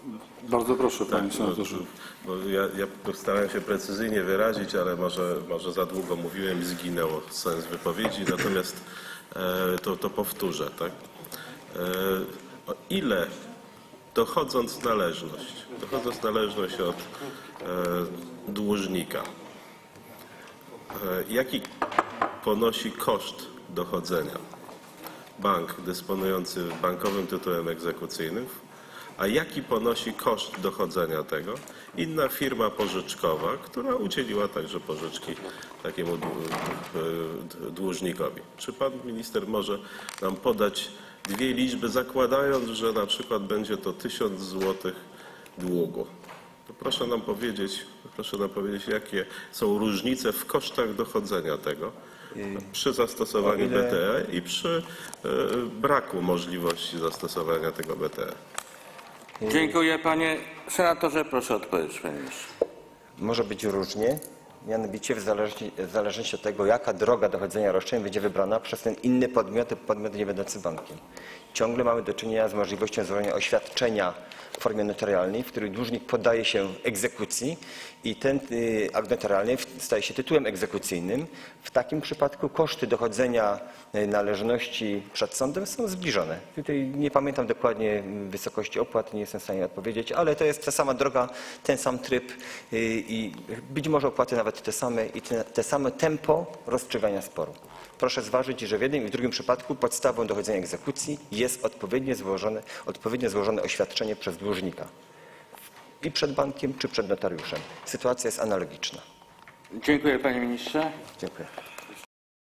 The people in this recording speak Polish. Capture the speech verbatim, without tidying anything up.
Bardzo proszę, panie senatorze. Bo ja, ja starałem się precyzyjnie wyrazić, ale może, może za długo mówiłem i zginęło sens wypowiedzi, natomiast e, to, to powtórzę. Tak? E, o ile dochodząc należność, dochodząc należność od e, dłużnika, e, jaki ponosi koszt dochodzenia bank dysponujący bankowym tytułem egzekucyjnym, a jaki ponosi koszt dochodzenia tego inna firma pożyczkowa, która udzieliła także pożyczki takiemu dłużnikowi. Czy pan minister może nam podać dwie liczby, zakładając, że na przykład będzie to tysiąc złotych długu? To proszę nam powiedzieć, proszę nam powiedzieć, jakie są różnice w kosztach dochodzenia tego przy zastosowaniu ile... B T E i przy y, braku możliwości zastosowania tego B T E. Dziękuję panie senatorze. Proszę odpowiedzieć, panie ministrze. Może być różnie, mianowicie w zależności, w zależności od tego, jaka droga dochodzenia roszczeń będzie wybrana przez ten inny podmiot, podmiot niebędący bankiem. Ciągle mamy do czynienia z możliwością złożenia oświadczenia w formie notarialnej, w której dłużnik podaje się egzekucji i ten akt notarialny staje się tytułem egzekucyjnym. W takim przypadku koszty dochodzenia należności przed sądem są zbliżone. Tutaj nie pamiętam dokładnie wysokości opłat, nie jestem w stanie odpowiedzieć, ale to jest ta sama droga, ten sam tryb i być może opłaty nawet te same i te, te same tempo rozstrzygania sporu. Proszę zważyć, że w jednym i w drugim przypadku podstawą dochodzenia egzekucji jest odpowiednio złożone, odpowiednio złożone oświadczenie przez dłużnika. I przed bankiem, czy przed notariuszem. Sytuacja jest analogiczna. Dziękuję panie ministrze. Dziękuję.